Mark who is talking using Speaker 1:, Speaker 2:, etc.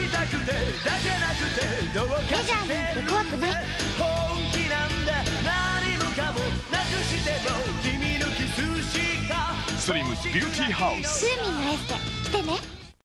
Speaker 1: たくてだけなくてどうかして
Speaker 2: レジャーなんて怖くない。
Speaker 1: 本気なんだ何もかもなくしても君のキスしか
Speaker 3: スリムビューティーハウス。
Speaker 2: スーミンのエステ来てね。